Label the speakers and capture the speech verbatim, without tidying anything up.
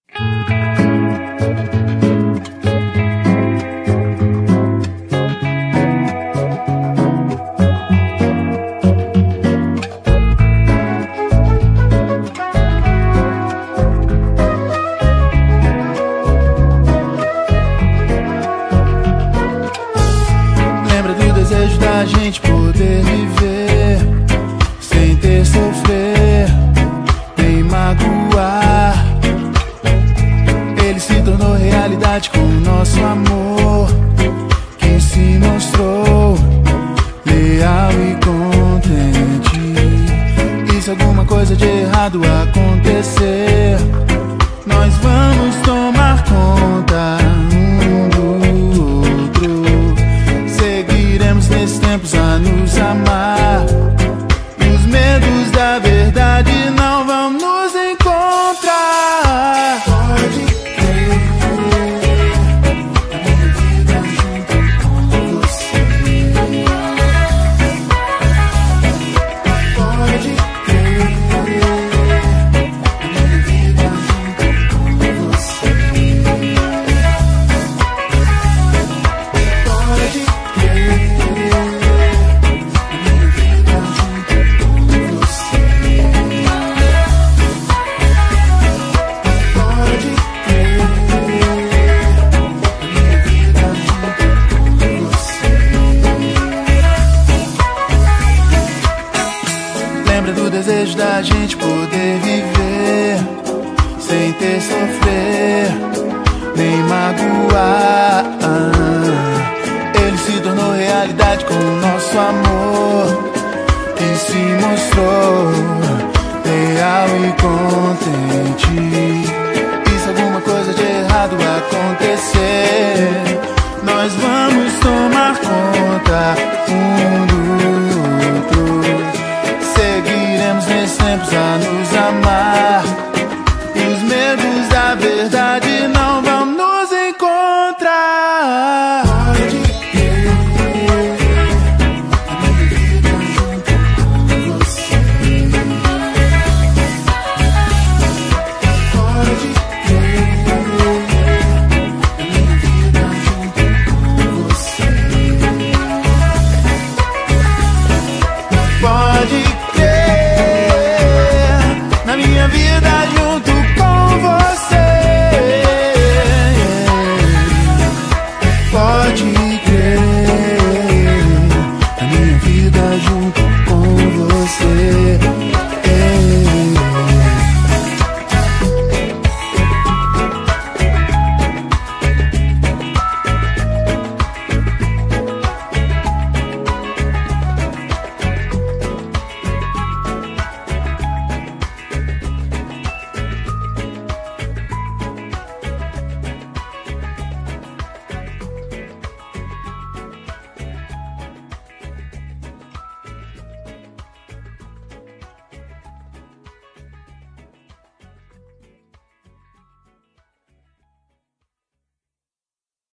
Speaker 1: Lembra do desejo da gente poder viver sem ter sofrer nem magoar. Ele se tornou realidade com o nosso amor, que se mostrou leal e contente. E se alguma coisa de errado acontecer, nós vamos tomar conta um do outro. Seguiremos nesses tempos a nos amar, e os medos da verdade não vão nos encontrar. Pode crer, a minha vida junto com você. Pode crer, a minha vida junto com você. Pode crer, a minha vida junto com você. Pode crer, a minha vida junto com você. Lembra do desejo da gente poder viver sem ter sofrer nem magoar. Ele se tornou realidade com o nosso amor, que se mostrou leal e contente. E se alguma coisa de errado acontecer, nós vamos tomar conta um do outro. Seguiremos nesses tempos a nos amar, e os medos da verdade